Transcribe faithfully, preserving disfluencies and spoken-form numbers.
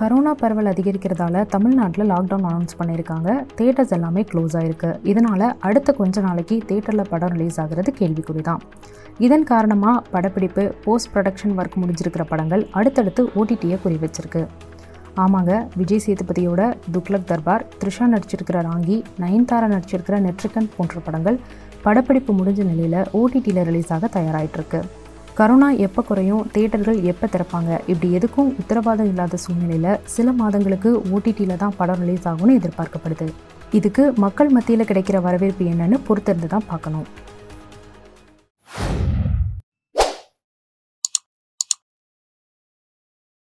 Corona பரவல் அதிகரிக்கிறதால தமிழ்நாட்டில் லாக்டவுன் அனௌன்ஸ் பண்ணியிருக்காங்க. தியேட்டர்ஸ் எல்லாமே க்ளோஸ் ஆகிருக்கு. இதனால் அடுத்த கொஞ்ச நாளைக்கு தியேட்டரில் படம் ரிலீஸ் ஆகிறது கேள்விக்குறி தான். இதன் காரணமாக படப்பிடிப்பு, போஸ்ட் ப்ரொடக்ஷன் ஒர்க் முடிஞ்சிருக்கிற படங்கள் அடுத்தடுத்து ஓடிடியை குறி வச்சிருக்கு. ஆமாங்க, விஜய் சேதுபதியோட துக்ளக் தர்பார், த்ரிஷா நடிச்சிருக்கிற ராங்கி, நயன்தாரா நடிச்சிருக்கிற நெற்றிக்கன் போன்ற படங்கள் படப்பிடிப்பு முடிஞ்ச நிலையில் ஓடிடியில் ரிலீஸ் ஆக தயாராகிட்டுருக்கு. கரோனா எப்போ குறையும், தியேட்டர்கள் எப்போ திறப்பாங்க, இப்படி எதுக்கும் உத்தரவாதம் இல்லாத சூழ்நிலையில் சில மாதங்களுக்கு ஓடிடியில் தான் படம் ரிலீஸ் ஆகும்னு எதிர்பார்க்கப்படுது. இதுக்கு மக்கள் மத்தியில் கிடைக்கிற வரவேற்பு என்னன்னு பொறுத்திருந்து தான் பார்க்கணும்.